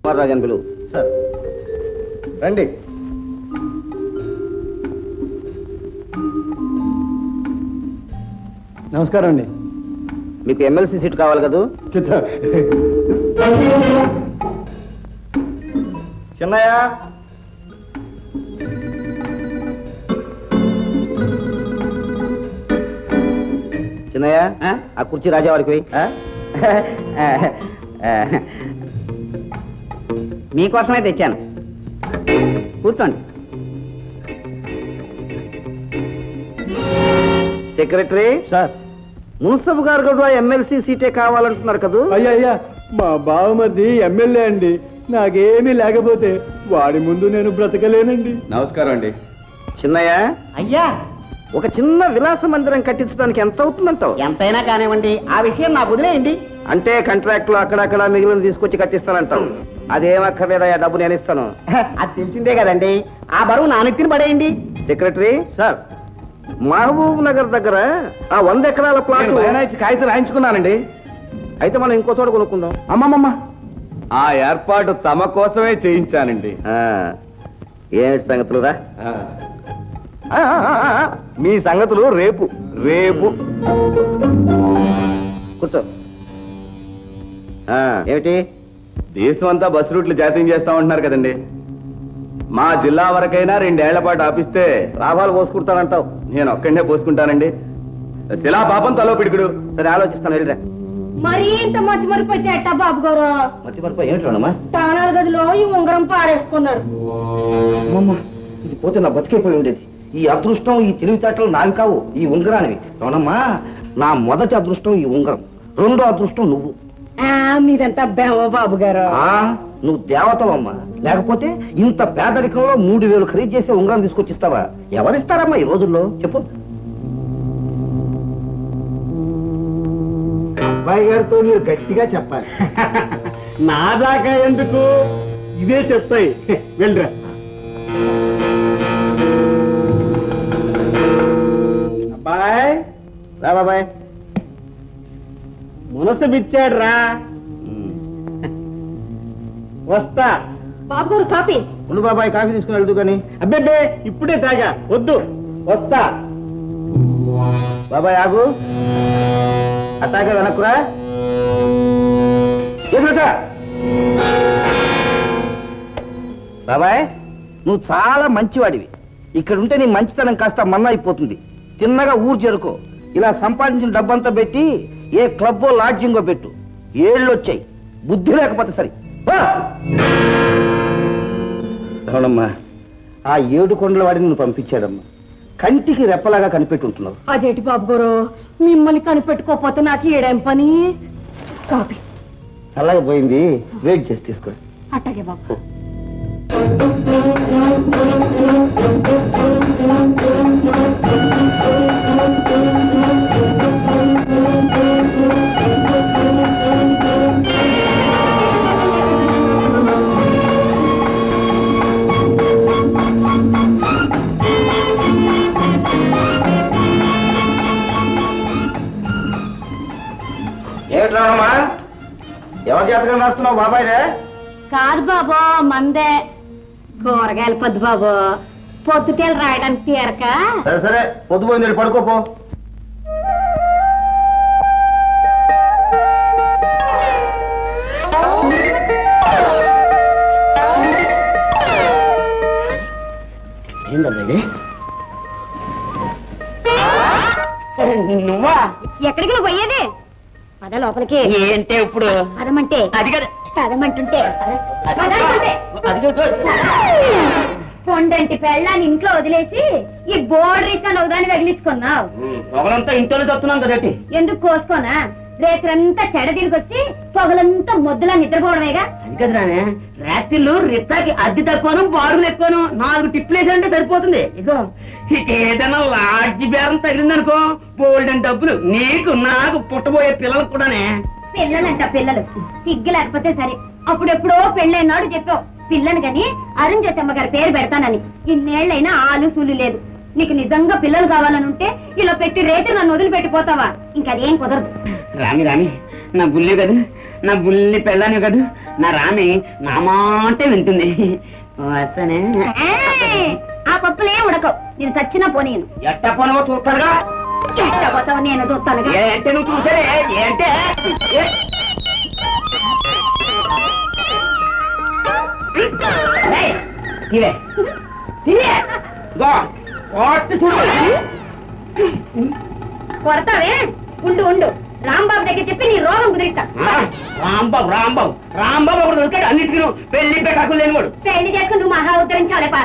రాజన్ పిలువు. సార్ రండి. నమస్కారం అండి. మీకు ఎమ్మెల్సీ సీట్ కావాలి కదా? చిన్నయ్య, చిన్నయ్య ఆ కుర్చీ రాజావారికి మీకోసమే తెచ్చాను, కూర్చోండి. Secretary sir. మున్సబ్ గారు కూడా ఎమ్మెల్సీ సీటే కావాలంటున్నారు కదా? అయ్యా, మా బావమరిది ఎమ్మెల్యే అండి. నాకేమీ లేకపోతే వాడి ముందు నేను బ్రతకలేనండి. నమస్కారం అండి. చిన్నయ్య, అయ్యా ఒక చిన్న విలాస మందిరం కట్టించడానికి ఎంత అవుతుందంటావు? ఎంతైనా కానివ్వండి, ఆ విషయం నాకు వదిలేయండి. అంటే కాంట్రాక్ట్ లో అక్కడక్కడ మిగిలిన తీసుకొచ్చి కట్టిస్తానంటావు? అదేమక్కర్లేదయ్యా, డబ్బు నేను ఇస్తాను. అది తెలిసిందే కదండి, ఆ బరువు నా నెత్తిన పడేయండి. సెక్రటరీ సార్, మహబూబ్ నగర్ దగ్గర ఆ 100 ఎకరాల ప్లాట్ కాగితం రాయించుకున్నానండి. అయితే మనం ఇంకో చోట కొనుక్కుందాం. అమ్మమ్మమ్మ, ఆ ఏర్పాటు తమ కోసమే చేయించానండి. ఏమిటి సంగతులురా? మీ సంగతులు రేపు రేపు కూర్చో. ఏమిటి? దేశం అంతా బస్సు రూట్లు జాతీయం చేస్తా ఉంటున్నారు కదండి. మా జిల్లా వరకైనా 2 ఏళ్ల పాటు ఆపిస్తే లాభాలు పోసుకుంటానంటావు? నేను ఒక్కడే పోసుకుంటానండి. శిలా పాపం తలో పిడుగుడు. సరే, ఆలోచిస్తాను. వెళ్ళిరా. మరి ఇంత మధ్య మరిపోతే బాబు గారు మధ్య మరిపో ఏమిటమ్మా? తానాల గదిలో ఈ ఉంగరం పాడేసుకున్నారు. ఇది పోతే నా బతికైపోయి ఉండేది. ఈ అదృష్టం, ఈ తెలివితేటలు నావి కావు, ఈ ఉంగరానివి. అవునమ్మా, నా మొదటి అదృష్టం ఈ ఉంగరం, రెండో అదృష్టం నువ్వు. మీరంతా బేమ బాబు గారు. నువ్వు దేవతవమ్మా. లేకపోతే ఇంత పేదరికంలో 3000 ఖరీదు చేసే ఉంగరం తీసుకొచ్చిస్తావా? ఎవరిస్తారమ్మా ఈ రోజుల్లో? చెప్పు. అబ్బాయి గారితో మీరు గట్టిగా చెప్పాలి. నా దాకా ఎందుకు, ఇవే చెప్తాయి. వెళ్ళరా. అబ్బాయి, రా బాబాయ్. మునసబిచ్చాడు రా. వస్తా. బాబు గారు కాపీ. ఉండు బాబాయ్, కాఫీ తీసుకుని వెళ్తూ కానీ. అబ్బే, ఇప్పుడే తాగా, వద్దు. వస్తా. బాబాయ్ ఆగు. అట్టాగే వెనక్కురా. బాబాయ్, నువ్వు చాలా మంచివాడివి. ఇక్కడుంటే నీ మంచితనం కాస్త మన్నా అయిపోతుంది. తిన్నగా ఊరు చేరుకో. ఇలా సంపాదించిన డబ్బంతా పెట్టి ఏ క్లబ్బో లాడ్జింగో పెట్టు. 7 వచ్చాయి. బుద్ధి లేకపోతే సరి. అవునమ్మా, ఆ 7 కొండల వాడిని నువ్వు పంపించాడమ్మా. కంటికి రెప్పలాగా కనిపెట్టి ఉంటున్నావు. అదేంటి బాబు గారు, మిమ్మల్ని కనిపెట్టుకోకపోతే నాకు ఏడేం పని? కాపీ. చల్లగా పోయింది, వెయిట్ చేసి తీసుకో. అట్టాగే బాబు. ఏమిటి రావమ్మా, ఎవరి జాతకం రాస్తున్నావు? బాబాయ్దే? కాదు బాబు, మందే. కూరగాయలు పొద్దు బాబు, పొద్దుటేలు రాయడానికి తీరక. సరే సరే, పొద్దుపోయింది, పడుకోపో. ఏంటండి నువ్వా? ఎక్కడికి నువ్వు పోయేది? పద లోపలికి. ఏంటే ఇప్పుడు? పదమంటే అది కదా, పదమంటుంటే అది పొండంటి పెళ్ళాన్ని ఇంట్లో వదిలేసి ఈ బోర్డు రీత్యాన్ని ఒకదాన్ని తగిలించుకున్నావు. పొగలంతా ఇంట్లోనే చెప్తున్నాం కదటి. ఎందుకు కోసుకోనా? రేత్రంతా చెడ తిరిగొచ్చి పొగలంతా ముద్దలా నిద్రపోవడమేగా. అది కదరానే, రాత్రిళ్ళు రిత్తాకి అద్దె తక్కువను, బారులు ఎక్కువను 4 టిప్లేసంటే సరిపోతుంది. ఇగో ఏదైనా లాడ్జి బేరం తగిలిందనుకో, బోల్డెన్ డబ్బులు నీకు, నాకు, పుట్టబోయే పిల్లలకు కూడానే. పిల్లలంట పిల్లలు, సిగ్గు లేకపోతే సరే. అప్పుడెప్పుడో పెళ్ళైనాడు చెప్పావు పిల్లని గని అరుణ్జతమ్మ గారి పేరు పెడతానని. ఇన్నేళ్లైనా ఆలు సూలు లేదు. నీకు నిజంగా పిల్లలు కావాలని ఉంటే ఇలా పెట్టి రేటు నన్ను వదిలిపెట్టిపోతావా? ఇంకదేం కుదరదు. రామి రామి, నా బుల్లి కదా, నా బుల్లి పెళ్ళాని కదా, నా రాణి నా మాటే వింటుంది. వస్తానే. ఆ పప్పులే ఉడకవు, నేను చచ్చినా పోనీను. ఎట్ట పోనవో చూస్తానుగా. ఎట్ట పోతావు నేను చూస్తానుగా. ఏంటే నువ్వు చూసారే ఏంటే? ఇవే కొడతావే? ఉండు ఉండు, రాంబాబు దగ్గర చెప్పి నీ రోగం కుదిరిస్తా. రాంబాబు రాంబాబు రాంబాబు ఒకడు దొరికాడు అన్నిటికీ పెళ్లి పెట్టకు లేనివాడు. పెళ్లి చేసుకుని నువ్వు మహా ఉద్ధరించాలే పాద.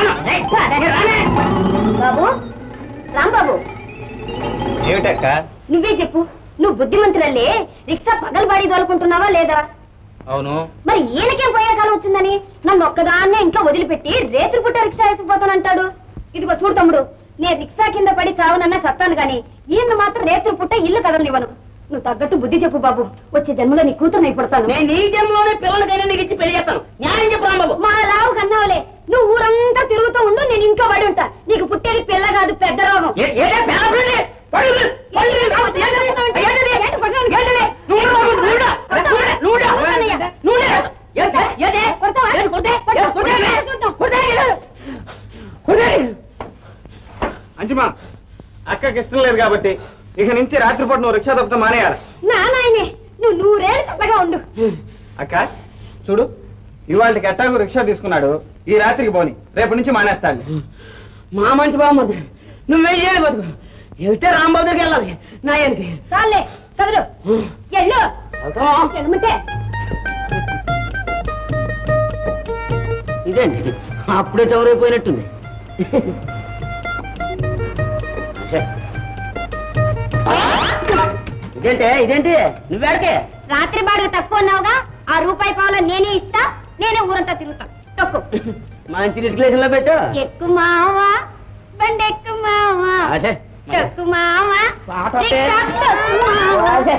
బాబు రాంబాబు ఏమిటక్క? నువ్వే చెప్పు, నువ్వు బుద్ధిమంతులల్లే రిక్షా పగలబాడి దోలుకుంటున్నావా లేదా? అవును. మరి ఈయనకేం పోయే కాలం వచ్చిందని నన్ను ఒక్కదాన్నే ఇంట్లో వదిలిపెట్టి రేతులు పుట్ట రిక్షా వేసుకుపోతానంటాడు. ఇదిగో చూడు తమ్ముడు, నేను రిక్షా కింద పడి చావనన్నా చస్తాను గాని ఈయన మాత్రం రేతులు పుట్ట ఇల్లు కదలనివ్వను. నువ్వు తగ్గట్టు బుద్ధి చెప్పు బాబు, వచ్చే జన్మలో నీ కూతురు పుడతాను. నేను ఈ జన్మలోనే పిల్లలకైనా నీకు ఇచ్చి పెళ్లి చేస్తాను. న్యాయం చెప్పు రాంబాబు. మా లావు కన్నావులే, నువ్వు ఊరంతా తిరుగుతూ ఉండు, నేను ఇంట్లో పడి ఉంటా. నీకు పుట్టేది పిల్ల కాదు, పెద్ద రోగం. అంజుమా, అక్కకి ఇష్టం లేదు కాబట్టి ఇక నుంచి రాత్రిపూట నువ్వు రిక్షా తప్ప మానేయాలి. నాయనే నువ్వు నూరేళ్ళు చల్లగా ఉండు. అక్క చూడు, ఇవాళకి ఎట్టాగు రిక్షా తీసుకున్నాడు, ఈ రాత్రికి పోని, రేపు నుంచి మానేస్తాడు. మా మంచి బాగుంది, నువ్వు వెయ్యాలి బతుకు. వెళ్తే రాంబాబు దగ్గరికి వెళ్ళాలి. నా ఏంటి చాలే కదరు, ఎల్లు ఎడమంటే. ఇదేంటి అప్పుడే చౌరైపోయినట్టుంది. ఇదేంటి నువ్వేడకే? రాత్రి బాడుగ తక్కువ ఉన్నావుగా, ఆ రూపాయి పావులో నేనే ఇస్తా, నేనే ఊరంతా తిరుగుతా. తక్కువ మంచి రిజిస్ట్రేషన్ లో పెట్టు. ఎక్కు మావా బండి ఎక్కు మావా, ఎక్కు మావా రిక్షా తొక్కు మావా.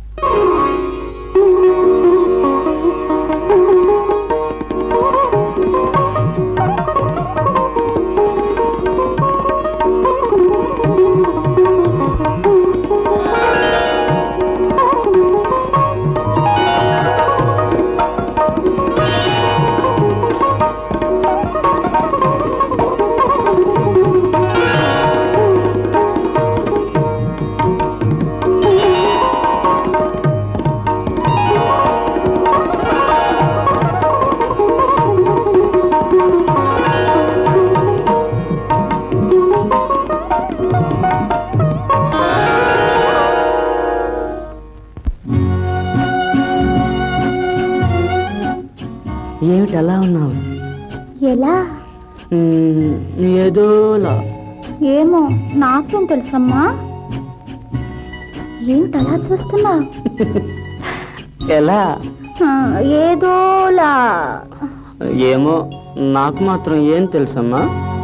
ఏమిటి అలా ఉన్నావు? ఎలా? ఏదోలా. ఏమో నాకేం తెలుసమ్మా. ఏమిటి అలా చూస్తున్నా? ఎలా? ఏదోలా. ఏమో నాకు మాత్రం ఏం తెలుసమ్మా.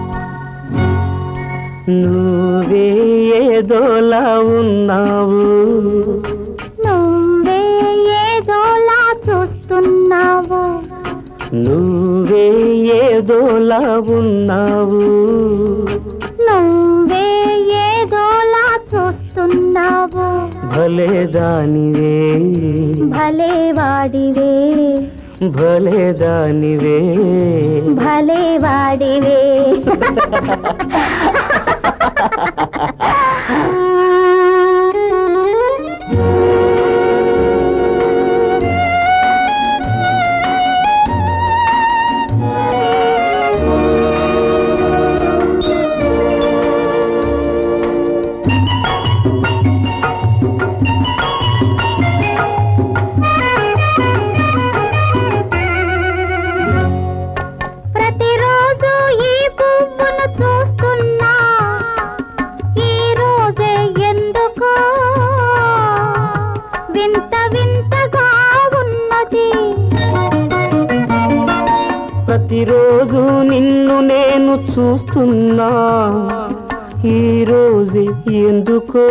నువ్వే ఏదోలా ఉన్నావు, నువ్వే ఏదోలా చూస్తున్నావు, నువ్వే ఏదోలా ఉన్నావు, నువ్వే ఏదోలా చూస్తున్నావు. భలే దానివే భలే వాడివే, భలే దానివే, భలే వాడివే. ప్రతిరోజు ఈ పువ్వును చూస్తున్నా, ఈ రోజే ఎందుకో వింత వింతగా ఉన్నది. ప్రతిరోజు నిన్ను నేను చూస్తున్నా, ఈ రోజు ఎందుకో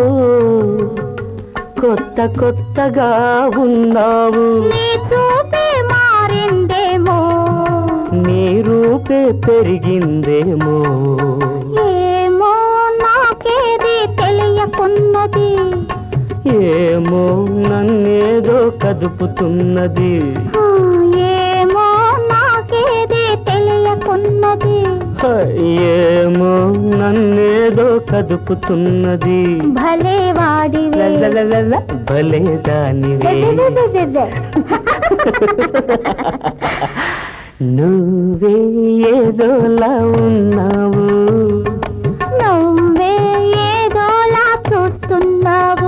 కొత్త కొత్తగా ఉన్నావు. నీ చూపే మారిందేమో, నీ రూపే పెరిగిందేమో, ఏమో నాకేది తెలియకున్నది. ఏమో నన్నేదో కదుపుతున్నది. ఆ ఏమో నన్నేదో కదుపుతున్నది భలే వాడివే భలే దానివే నువ్వే ఏదోలా ఉన్నావు నువ్వే ఏదోలా చూస్తున్నావు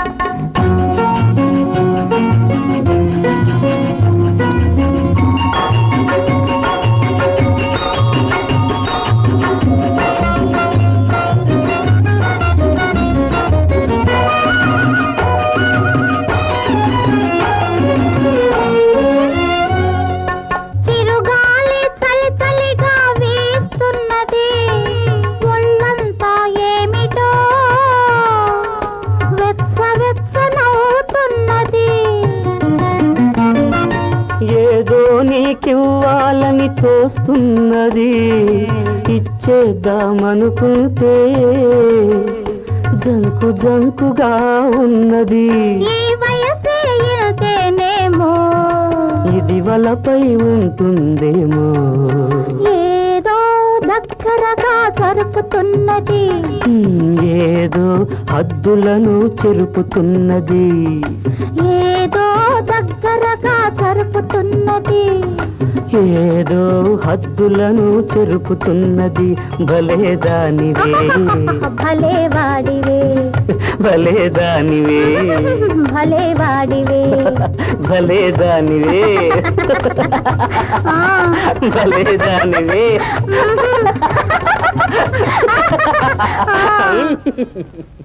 నీకివ్వాలని తోస్తున్నది ఇచ్చేద్దామనుకుంటే జంకు జంకుగా ఉన్నది ఈ వయసే ఇల్తేనేమో ఇది వలపై ఉంటుందేమో ఏదో దగ్గరగా జరుపుతున్నది ఏదో హద్దులను చెరుపుతున్నది ఏదో దగ్గరగా జరుపుతున్నది ఏదో హద్దులను చెరుపుతున్నది భలే దానివే భలే వాడివే భలే దానివే భలే వాడివే భలే దానివే భలే దానివే